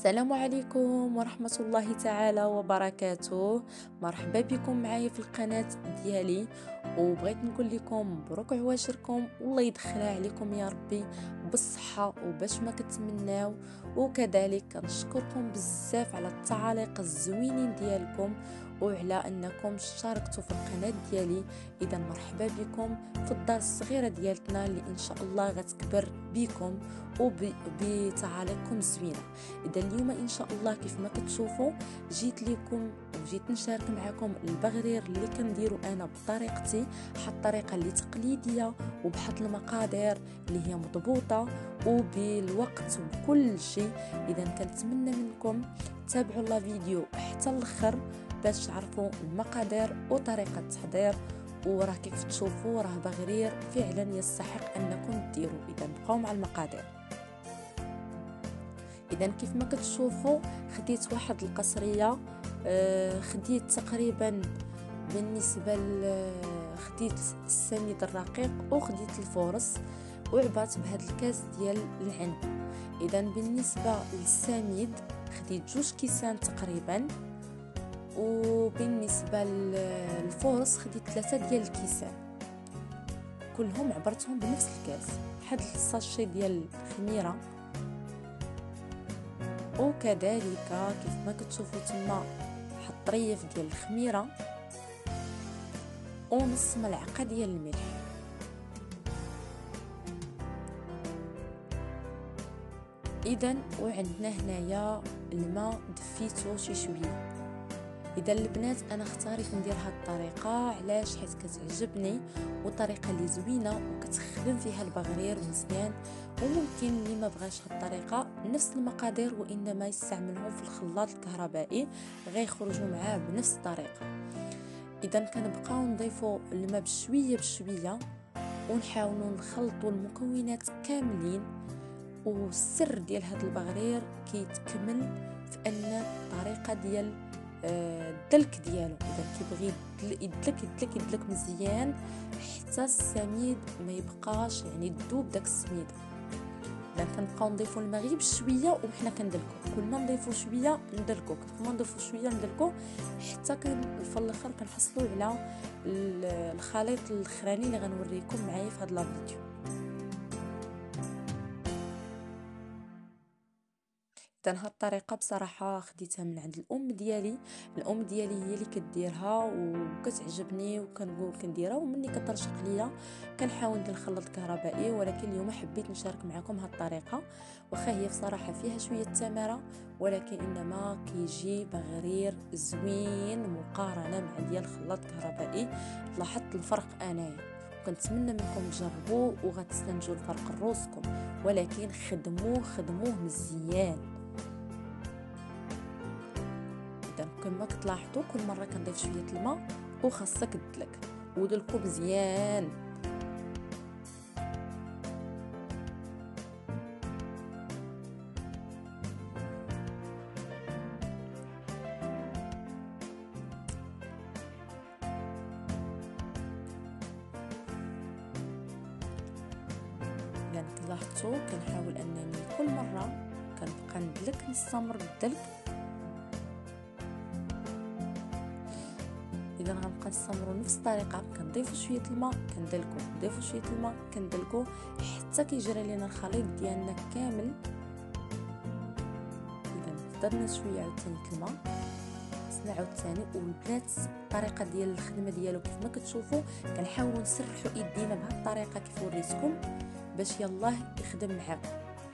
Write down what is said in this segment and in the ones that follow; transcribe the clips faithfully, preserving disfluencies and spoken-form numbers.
السلام عليكم ورحمة الله تعالى وبركاته. مرحبا بكم معايا في القناة ديالي، وبغيت نقول لكم مبروك عواشركم والله يدخلها عليكم يا ربي بالصحة وباش ما كتمناو. وكذلك كنشكركم بزاف على التعاليق الزوينين ديالكم وعلى انكم شاركتوا في القناة ديالي. اذا مرحبا بكم في الدار الصغيرة ديالتنا اللي ان شاء الله غتكبر بكم وبتعاليقكم الزوينه. اذا اليوم ان شاء الله كيف ما كتشوفوا جيت لكم وجيت نشارك معكم البغرير اللي كنديرو انا بطريقتي، حط الطريقه اللي تقليديه وبحط المقادير اللي هي مضبوطه وبالوقت وكل شيء. اذا كنتمنى منكم تابعوا لا فيديو حتى الاخر باش تعرفوا المقادير وطريقه التحضير. وراه كيف تشوفوا راه بغرير فعلا يستحق انكم ديروا. اذا بقاو مع المقادير. اذا كيف ما كتشوفوا خديت واحد القصريه، آه خديت تقريبا بالنسبه خديت السميد الرقيق وخديت الفورص وعبات بهذا الكاس ديال العنب. اذا بالنسبه للسميد خديت جوج كيسان تقريبا، وبالنسبه للفورص خديت ثلاثه ديال الكيسان، كلهم عبرتهم بنفس الكاس. واحد الساشي ديال الخميره، وكذلك كيف ما كتشوفوا تما حط ريف ديال الخميره ونص ملعقه ديال الملح. اذا وعندنا هنايا الماء دفيتو شي شويه. اذا البنات انا اختاريت ندير هاد الطريقه علاش؟ حيت كتعجبني وطريقه اللي زوينه وكتخدم فيها البغرير مزيان. وممكن اللي ما بغاش هاد الطريقه نفس المقادير وانما يستعملهم في الخلاط الكهربائي غيخرجوا معاه بنفس الطريقه. اذا كنبقاو نضيفوا الماء بشويه بشويه ونحاولوا نخلطوا المكونات كاملين. والسر ديال هاد البغرير كيتكمل في ان الطريقه ديال الدلك ديالو. اذا كيبغي يدلك يدلك يدلك مزيان حتى السميد ما يبقاش يعني تذوب داك السميد. اذا كنبقاو نضيفوا الماء غير بشويه وحنا كندلكو، كل ما نضيفوا شويه ندلكو، كل ما نضيفوا شويه ندلكو حتى في الاخر كنحصلوا على الخليط الاخراني اللي غنوريكم معايا في هذا الفيديو. اذا هاد الطريقه بصراحه خديتها من عند الام ديالي. الام ديالي هي اللي كديرها وكتعجبني وكنقول كنديرها، ومني كترشق ليا كنحاول ندير الخلاط الكهربائي. ولكن اليوم حبيت نشارك معكم هاد الطريقه، واخا هي بصراحه فيها شويه تماره ولكن انما كيجي بغرير زوين مقارنه مع ديال الخلاط الكهربائي. لاحظت الفرق انايا وكنتمنى منكم تجربوه وغتستنتجوا الفرق لروسكم، ولكن خدموه خدموه مزيان. اذا كما كتلاحظوا كل مره كنضيف شويه الماء وخاصك تدلك ودلكو مزيان. اذا لاحظتوا كنحاول انني كل مره كنبقى ندلك نستمر بالدلك. اذا غنبقى نستمروا نفس الطريقه، كنضيفوا شويه الماء كندلكو، نضيفوا شويه الماء كندلكو حتى كيجري لينا الخليط ديالنا كامل. اذا زدنا شويه عاوتاني الماء، خصنا عاوتاني. والبنات الطريقه ديال الخدمه ديالو كيف ما كتشوفوا كنحاولوا نسرحوا ايدينا بهذه الطريقه كيف وريتكم باش يلاه يخدم معاكم.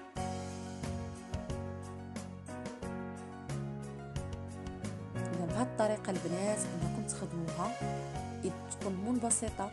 بهذه الطريقه البنات انكم تخدموها تكون منبسطه.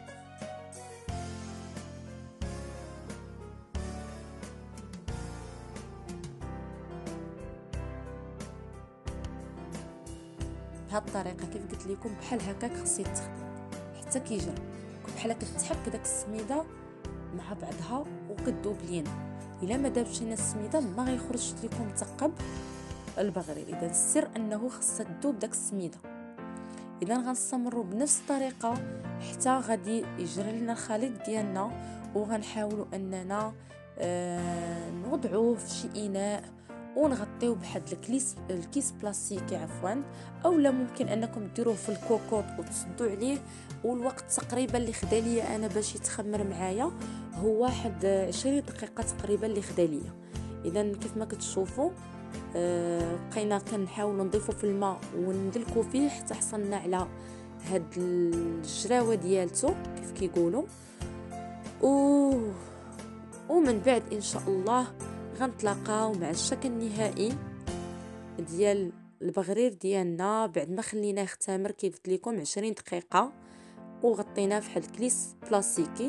بهذه الطريقه كيف قلت لكم بحال هكاك خصها تخدم حتى كيجرى بحال كتحك داك السميده مع بعضها وكتذوب لينا. الا ما دابش لينا السميده ما غيخرجش لكم مثقب البغرير. اذا السر انه خصها تذوب داك السميده. اذا غنستمروا بنفس الطريقه حتى غادي يجري لنا الخليط ديالنا، وغنحاولوا اننا آه نوضعوه في شي اناء ونغطيوه بواحد الكيس الكيس بلاستيكي عفوا، اولا ممكن انكم ديروه في الكوكوط وتصدوا عليه. والوقت تقريبا اللي خدا ليا انا باش يتخمر معايا هو واحد عشرين دقيقه تقريبا اللي خدا ليا. اذا كيف ما كتشوفوا بقينا أه كنحاولوا نضيفو في الماء وندلكو فيه حتى حصلنا على هاد الجراوه ديالته كيف كيقولوا. و ومن بعد ان شاء الله غنتلاقاو مع الشكل النهائي ديال البغرير ديالنا بعد ما خليناه يختمر كيف قلت لكم عشرين دقيقه وغطيناه في واحد الكليس بلاستيكي.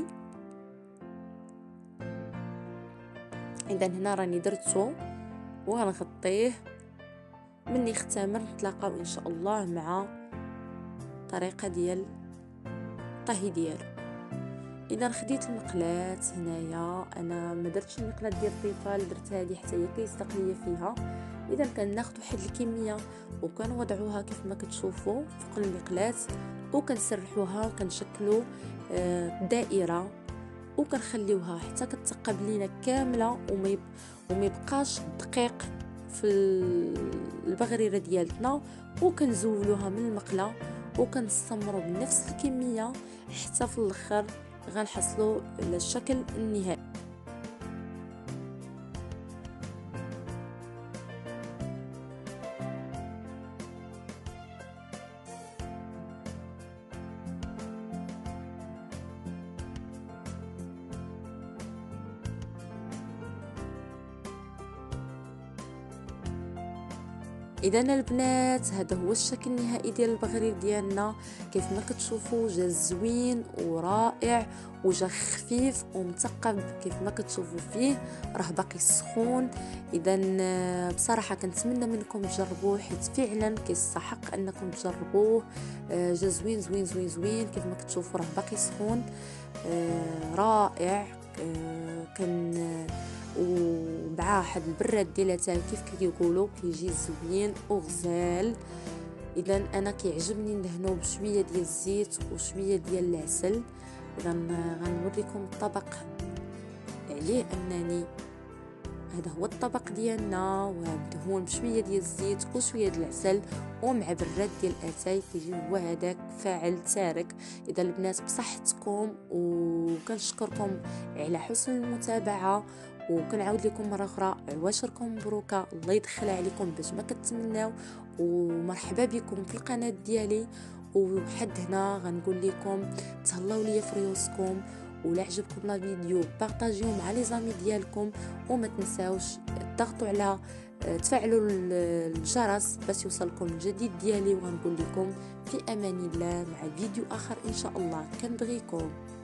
اذا هنا راني درتو وغنغطيه مني يختمر. نتلاقاو ان شاء الله مع طريقه ديال الطهي ديالو. اذا خديت المقلاه هنايا، انا ما درتش المقلاه ديال الطيفال، درت هذه حتى هي كيصدق ليا فيها. اذا كناخذ واحد الكميه وكنوضعوها كيف ما كتشوفوا فوق المقلاه وكنسرحوها كنشكلوا دائره وكنخليوها حتى كتثقب لينا كامله وما وما يبقاش دقيق في البغريره ديالتنا. وكنزولوها من المقله وكنستمروا بنفس الكميه حتى في الاخر غنحصلوا للشكل النهائي. اذا البنات هذا هو الشكل النهائي ديال البغرير ديالنا. كيف ما كتشوفوا جا زوين ورائع وجا خفيف ومثقب كيف ما كتشوفوا فيه راه باقي سخون. اذا بصراحه كنتمنى منكم تجربوه حيت فعلا كيستحق انكم تجربوه. جا زوين زوين زوين زوين كيف ما كتشوفوا راه باقي سخون رائع. كان ومع واحد البراد ديالها تاع كيف كيقولوا كيجي زوين وغزال. اذا انا كيعجبني ندهنو بشويه ديال الزيت وشويه ديال العسل. اذا غنوريكم الطبق عليه انني هذا هو الطبق ديالنا ومدهون بشويه ديال الزيت وشويه ديال العسل ومع براد ديال اتاي كيجي هو هذاك فاعل تارك. اذا البنات بصحتكم وكنشكركم على حسن المتابعه وكنعاود لكم مره اخرى عواشركم مبروكه، الله يدخلها عليكم باش ما كتمناو. ومرحبا بكم في القناه ديالي. وحد هنا غنقول لكم تهلاو ليا في ريوسكم، ولا عجبكم لا فيديو بارطاجيوه مع لي زامي ديالكم وما تنساوش تضغطوا على تفعلوا الجرس باش يوصلكم الجديد ديالي. وغنقول لكم في امان الله مع فيديو اخر ان شاء الله. كنبغيكم.